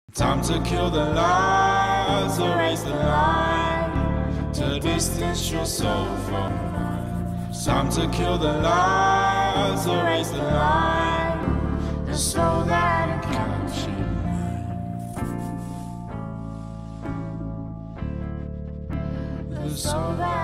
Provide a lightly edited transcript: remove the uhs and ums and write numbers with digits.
Time to kill the lies, erase the line, to distance your soul from mine. Time to kill the lies, erase the line, the soul that encounters you. The soul that